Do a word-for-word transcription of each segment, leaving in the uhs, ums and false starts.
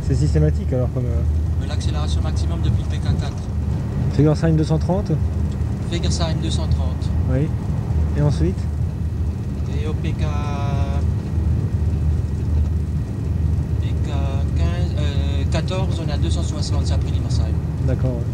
C'est systématique alors comme... Euh... L'accélération maximum depuis le P K quatre. Fegersheim deux cent trente. Fegersheim deux cent trente. Oui. Et ensuite? Et au P K... P K quinze, euh, quatorze, on est à deux cent soixante, c'est après Limersheim. D'accord. Ouais.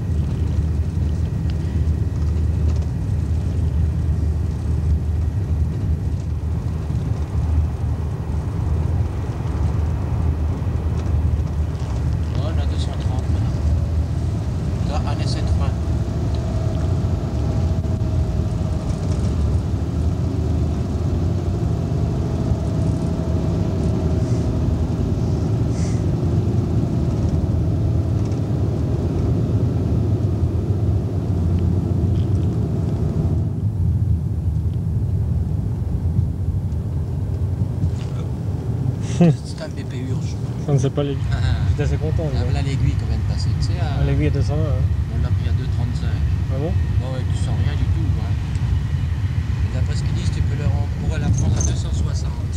C'est un B P urge. Ça ne sait pas l'aiguille. Ah, j'étais assez content. Là, là l'aiguille qu'on vient de passer, tu sais. À... L'aiguille à deux cent vingt. Hein. On l'a pris à deux trente-cinq. Ah bon? Bon, ouais, tu sens rien du tout. Hein. Et d'après ce qu'ils disent, tu peux leur en... on pourrait la prendre à deux cent soixante.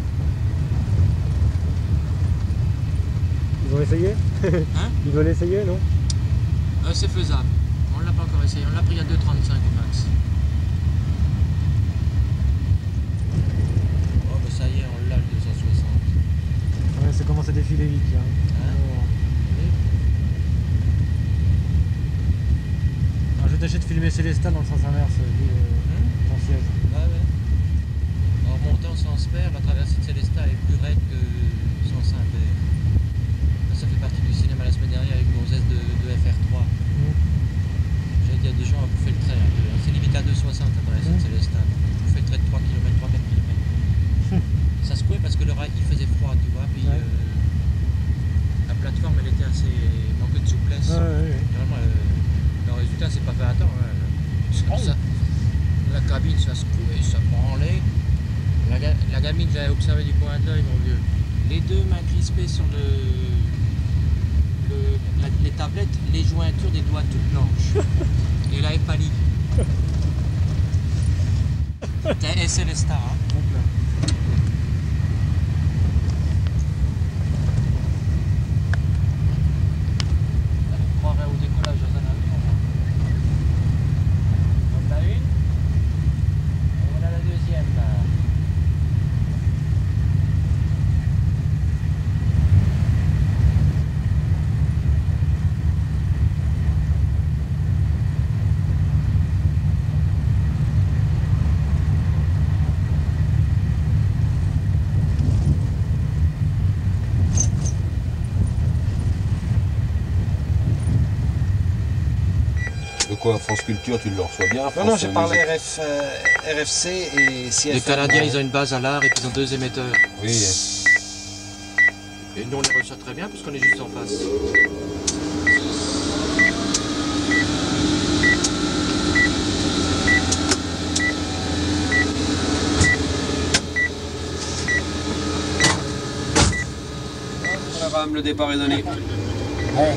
Ils ont essayé? Hein? Ils veulent essayer, non? euh, C'est faisable. On ne l'a pas encore essayé. On l'a pris à deux trente-cinq au max. Oh, bah ça y est, on l'a le deux cent soixante. Ouais, ça commence à défiler vite. Hein. Hein? Oui. Alors, je tâchais de filmer Célestin dans le sens inverse, vu euh, Hum? ton siège. Ouais, ouais. En remontant sans Sper, la traversée de Célestat est plus raide que sans Saint-Père. Ça fait partie du cinéma la semaine dernière avec Gonzès de, de F R trois. Mmh. J'ai dit à des gens à bouffer le trait. Hein. C'est limité à deux soixante à traverser de Célestin. Vous faites le trait de trois kilomètres, trois quatre kilomètres. Ça secouait parce que le rail il faisait froid, tu vois. Puis ouais. euh, la plateforme elle était assez manquée de souplesse. Ah, ouais, ouais. Vraiment, euh, le résultat c'est pas fait attendre. Hein. Ça, ça, la cabine ça secouait, ça branlait. La, la gamine que j'avais observée du coin de l'œil, mon vieux. Les deux mains crispées sur le, le la, les tablettes, les jointures des doigts toutes blanches. Et là, elle pâlit. Et c'est les stars. Hein. On croirait au décollage dans un avion. On en a une. Et voilà la deuxième là. De quoi, France Culture, tu le reçois bien? Non, non, j'ai parlé R F, euh, R F C et C F M. Les Canadiens, ils ont une base à l'art et puis ils ont deux émetteurs. Oui. Et nous, on les reçoit très bien puisqu'on est juste en face. La rame, le départ est donné. Hey.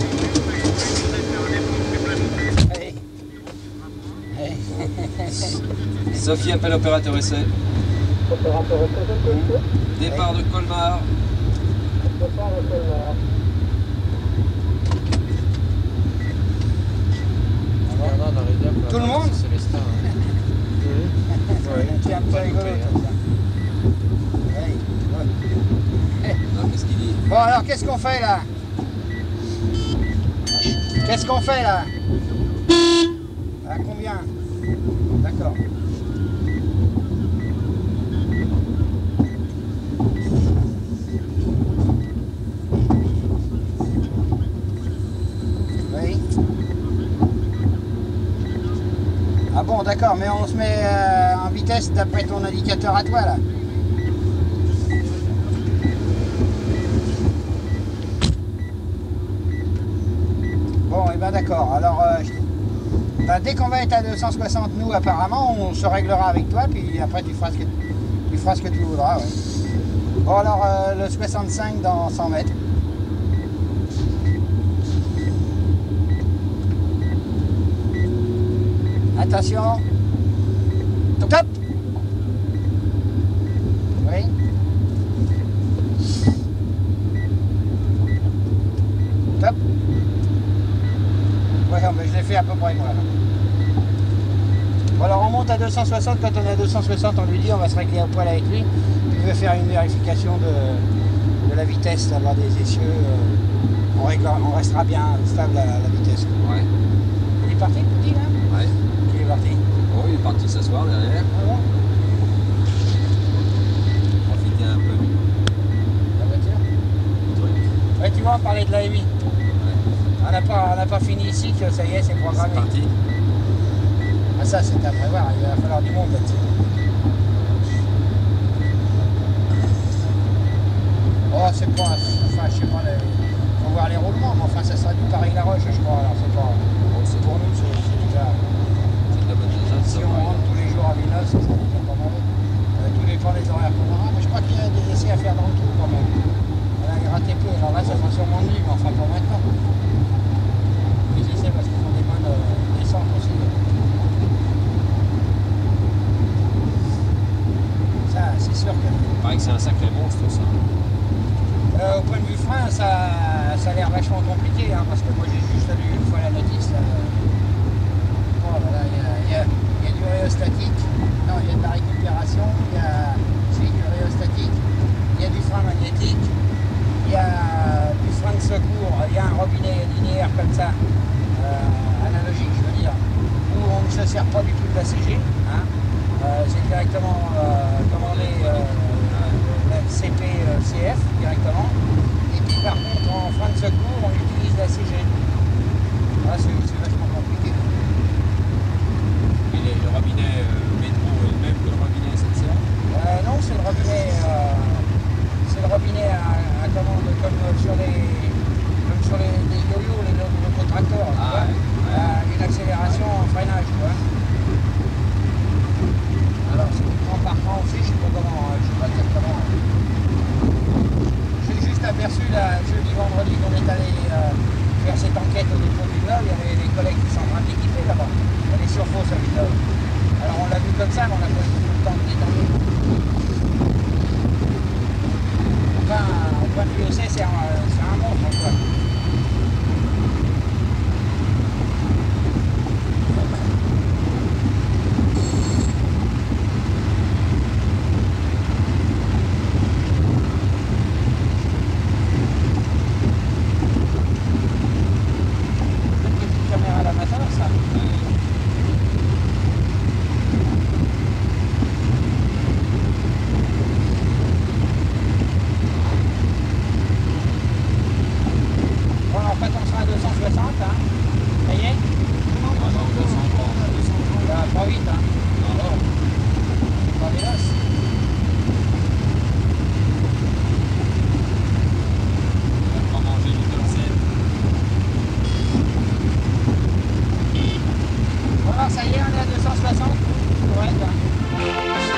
Hey. Hey. Sophie appelle opérateur essai. Opérateur essai, Départ de Colmar. départ de Colmar. Tout le monde? C'est Célestin. Ouais. C'est un peu rigolo comme ça. Hey. Ouais. Non, qu'est-ce qu'il dit? Bon, alors qu'est-ce qu'on fait là? Qu'est-ce qu'on fait là? À combien? D'accord. Oui. Ah bon, d'accord, mais on se met euh, en vitesse d'après ton indicateur à toi là. Bon, et ben d'accord. Alors, euh, je... ben, dès qu'on va être à deux cent soixante, nous, apparemment, on se réglera avec toi, puis après, tu feras ce que tu, feras ce que tu voudras. Ouais. Bon, alors, euh, le soixante-cinq dans cent mètres. Attention. Top, top. Oui. fait à peu près moi. Bon alors on monte à deux cent soixante, quand on est à deux cent soixante on lui dit on va se régler au poil avec lui. Il veut faire une vérification de, de la vitesse, d'avoir des essieux. Euh, on, réglera, on restera bien stable à la vitesse. Ouais. Il est parti le petit là? Ouais. Il est parti. Oh, il est parti s'asseoir derrière. Ah bon? Profiter un peu du La voiture? truc. Ouais, tu vois, on parlait de la M I. Ouais. On n'a pas, on n'a pas fini ici, que ça y est, c'est programmé. C'est parti. Ah ça, c'est à prévoir, il va falloir du monde là-dessus. Oh, c'est pas, enfin, je sais pas, il faut voir les roulements, mais enfin, ça sera du Paris-La-Roche, je crois, alors c'est pas, c'est pour nous, c'est c'est déjà, C'est de la bonne chose. si on rentre tous les jours à Villeneuve, ça sera déjà pas mal. Euh, tout dépend des horaires qu'on aura, mais je crois qu'il y a des essais à faire dans le tour quand même. On a une R A T P, alors là, ça sera sûrement de nuit, mais enfin, pour maintenant. Les essais, parce qu'ils font des bonnes euh, descentes aussi. Ça, c'est sûr que... Il paraît que c'est un sacré monstre ça. Euh, au point de vue frein, ça, ça a l'air vachement compliqué, hein, parce que moi j'ai juste lu une fois la notice. Là. Oh là là, il y a, il y a, il y a du rhéostatique, non, il y a de la récupération, il y a c'est du rhéostatique, il y a du frein magnétique, il y a du frein de secours, il y a un robinet linéaire comme ça, euh, analogique je veux dire, où on ne se sert pas du tout de la C G. Hein. Euh, c'est directement euh, commandé euh, la C P C F directement. Et puis par contre en frein de secours on utilise la C G. Là c'est vachement compliqué. Et les- le robinet euh, métro est le même que le robinet S N C F. Euh, non, c'est le robinet, euh, c'est le robinet à, à commande comme sur les, comme sur les, les yo-yo, les locotracteurs. tu vois. Ah, ouais, ouais. Euh, une accélération en freinage, tu vois. Alors, c'est du grand par cran aussi, je sais pas comment, euh, je sais pas dire comment. J'ai juste aperçu là, jeudi, vendredi, qu'on est allé euh, faire cette enquête au dépôt du Villeneuve, il y avait des collègues qui sont en train d'équiper là-bas. Il y a des surfausses à Villeneuve. Alors on l'a vu comme ça, mais on n'a pas eu beaucoup de temps de détailler. Enfin, au point de vue essai, c'est un, c'est un monstre, quoi. Petite caméra d'amateur, ça. Bon, en fait, on sera à deux cent soixante, hein. Ça y est? Ah non, deux cent trente, deux cent trente. Bah, pas vite, hein. Non, non. C'est pas véloce. On va pas manger du top sept. Voilà, ça y est, on est à deux cent soixante. Correct, hein.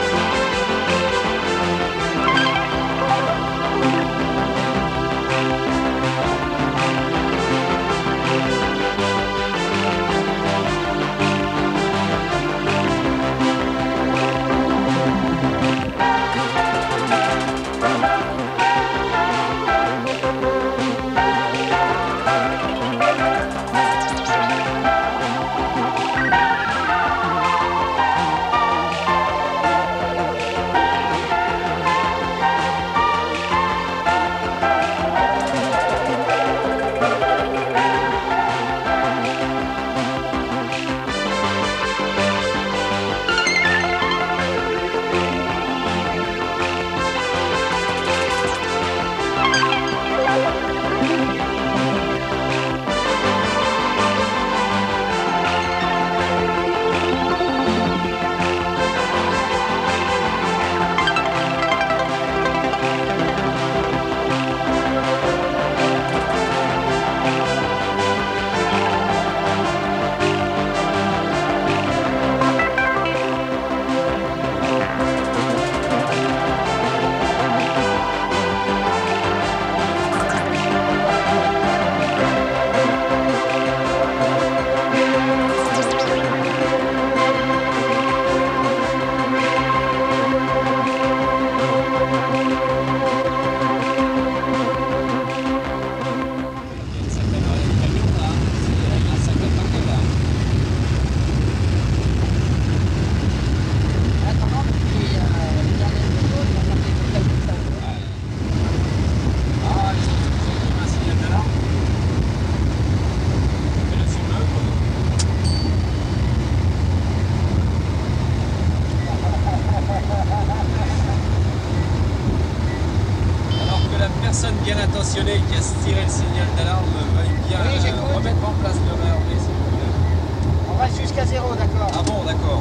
retirer le signal d'alarme, veuille bien Oui, euh, j'écoute. remettre en place le réarmé, s'il vous plaît. On reste jusqu'à zéro, d'accord. Ah bon, d'accord.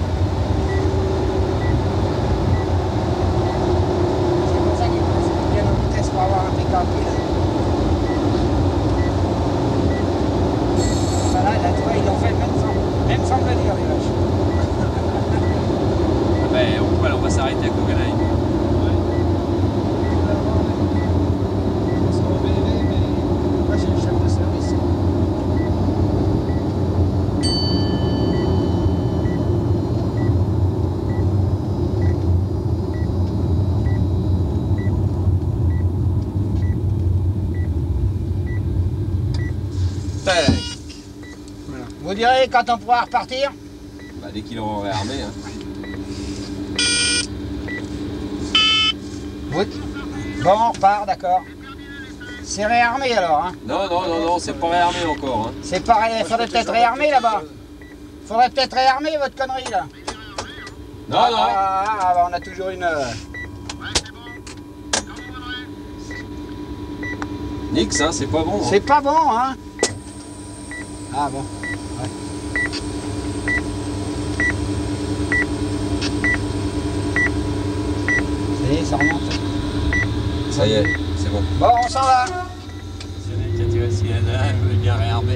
C'est pour ça qu'il faut bien nos vitesses pour avoir un pick-up. Voilà, là, tu vois, ils l'ont fait même sans, même sans le dire, les vaches. Ah ben, on, voilà, on va s'arrêter à Copenhague. Moi, c'est le chef de service. Tac. Voilà. Vous direz quand on pourra repartir? Bah, dès qu'ils l'auront réarmé. Hein. Oui. Bon, on repart, d'accord. C'est réarmé alors, hein? Non, non, non, non, c'est pas réarmé encore. Hein. C'est pareil, il faudrait peut-être réarmer là-bas. Faudrait peut-être réarmer votre connerie là. Non, ah, non. Ah, ah, bah, on a toujours une. euh, Nix, hein, c'est pas bon. Hein. C'est pas bon, hein? Ah bon. Ouais. Ça y est, ça remonte. Ça y est, c'est bon. Bon, on s'en va. C'est lui qui a tiré le signal d'alarme, il veut bien réarmer.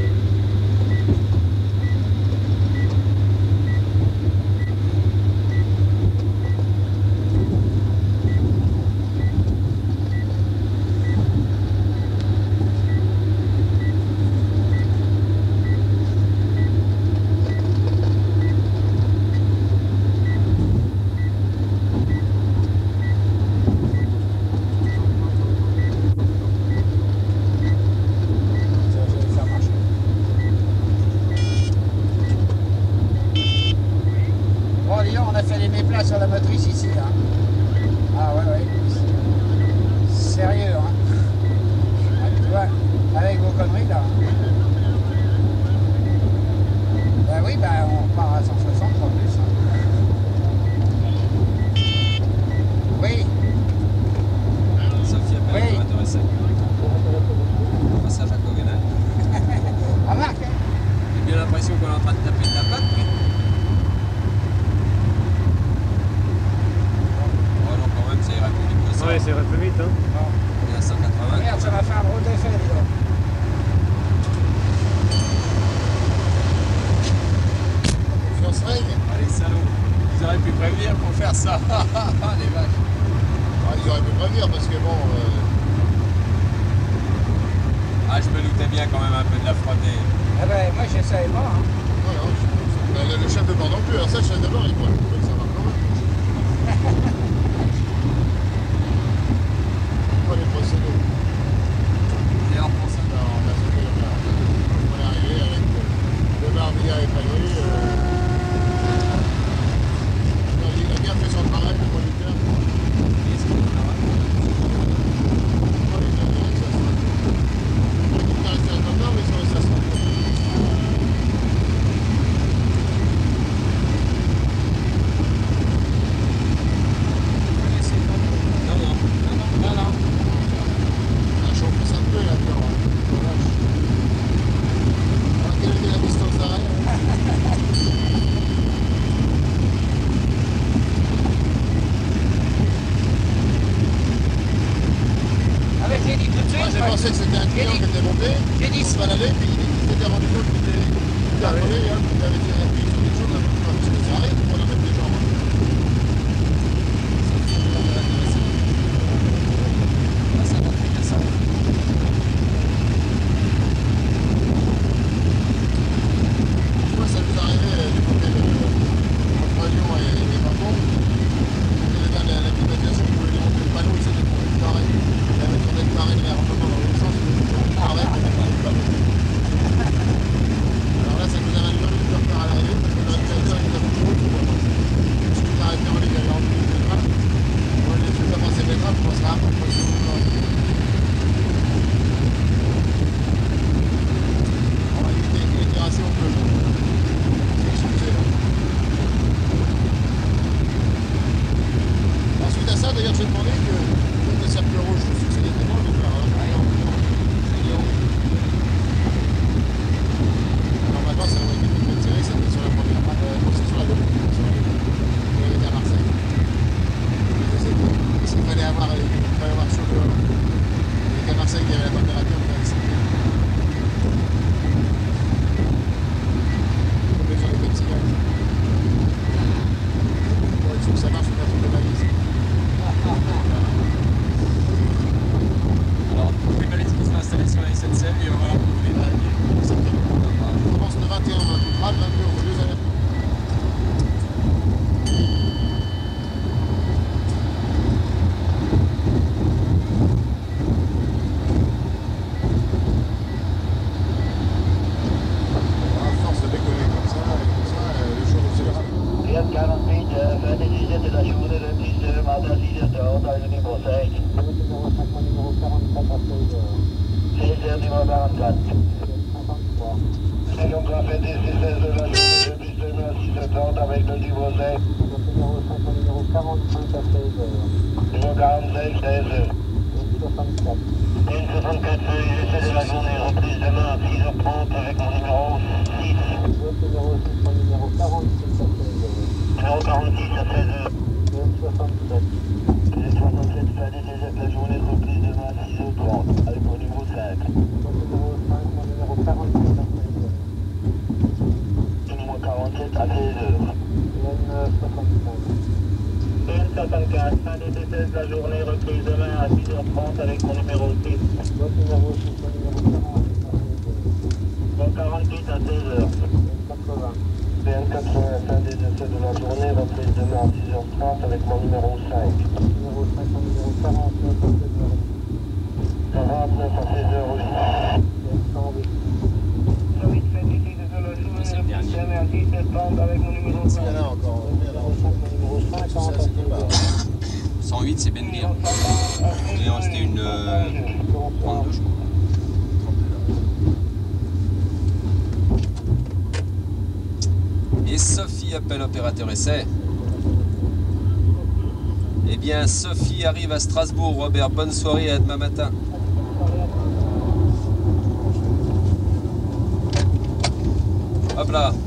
Ça, je vais faire marcher. Bon, dis donc, on a fait les méplats sur la motrice ici, hein. Ah ouais, ouais. Sérieux, hein. Ah, tu vois, avec vos conneries là. Ben oui, ben on repart à cent soixante en plus. Hein. Oui, Sophie appelle Oui. l'opérateur S A Q. Passage à Copenhague. remarque, hein. J'ai bien l'impression qu'on est en train de taper de la patte, mais... Oh non, quand même, ça ira plus vite que ça. Ouais, c'est vrai plus vite. Hein. On est à cent quatre-vingts. Merde, ça m'a fait un drôle d'effet, dis donc. Ah, les salauds. Ils auraient pu prévenir pour faire ça. Les vaches. Ah, ils auraient pu prévenir parce que bon, euh, Ah, je me doutais bien quand même un peu de la frotter. Ah ben, moi je savais pas, hein. voilà, je- ben, le, le chef de bord non plus. Alors ça, le chef de bord, il pourrait trouver que ça va quand même. Pas les procédés. Et alors pour ça, Alors, on a sauté le bar. On est arrivé avec euh, le barbilla épanoui. Euh, non, il a bien fait son travail, le conducteur. qu'est-ce qu'il y a là? Oh, il a bien resté à son Il est resté à son mais ils sont restés à son Non, non, non, non, non, non. On a chauffé ça peu là-dedans. Hein. Voilà. Alors, quelle était la distance d'arrêt? Ah ben, j'ai dit tout de suite. Moi, j'ai moi. pensé que c'était un client qui était monté, J'ai dit il se baladait, puis il s'était rendu compte qu'il était il était appelé, hein, il avait tiré appuyé sur quelque chose, parce que ça arrive, on a même des gens. Ah, ça va très bien, ça. Moi, ça nous arrivait euh, du côté de entre Lyon et, et Macron. On était dans la, la climatisation, on pouvait démonter le panneau, il s'était tourné le carré. Il avait tourné le carré de l'air dans l'autre sens, il avait tourné le carré, on avait pas le panneau. Alors là, ça nous a valu vingt minutes de retard à l'arrivée. qu'il y avait la température de vingt-sept. On peut faire le comme ça. Bon, il faut que ça marche, on va trouver ma liste. Alors, les balises qui sont installées sur la S N C F et on va leur trouver les dragues. On commence le vingt et un, vingt-deux, vingt-deux euros, deux allers. À force de décoller comme ça, comme ça, le jour où c'est là. Fiat quarante-huit, fin des dixièmes de la journée, le dix de matin, six heures trente, dans le numéro cinq. Numéro cinq, numéro quarante-quatre à seize heures. seize heures, numéro quarante-quatre. cinquante-trois. cinquante-trois, fin des seize heures de la journée, le dix de mai à six heures trente, avec le numéro cinq. Numéro cinq, numéro quarante-cinq à seize heures. Numéro quarante-cinq, seize heures. soixante-quatre. Une soixante-quatre, essai de la journée, reprise demain à six heures trente avec mon numéro six. Numéro six, mon numéro quarante-six à seize heures. Numéro quarante-six à seize heures. Une soixante-sept. Une soixante-sept, fin des seize heures de la journée, reprise demain à six heures trente avec mon numéro cinq. Mon numéro cinq, mon numéro quarante-sept à seize heures. Numéro quarante-sept à seize heures. Une soixante-cinq. Une soixante-quatre, fin des seize de la journée, reprise demain à six heures trente avec mon numéro six. Mon numéro six, mon numéro quarante-huit à seize heures. quatre-vingts. P M quatre-vingts, fin des essais de la journée, reprise demain à six heures trente avec mon numéro cinq. Numéro cinq, mon numéro quarante-neuf à seize heures. quarante-neuf à seize heures, oui. cent huit. cent huit, fin des essais de la journée, reprise demain à six heures trente avec mon numéro cinq. Il y en a encore. Numéro cinq, mon numéro cinquante à seize heures. cent huit, c'est Ben Guerre. Et en c'était une euh, trente-deux, je crois. Et Sophie appelle opérateur essai. Eh bien, Sophie arrive à Strasbourg. Robert, bonne soirée, à demain matin. Hop là.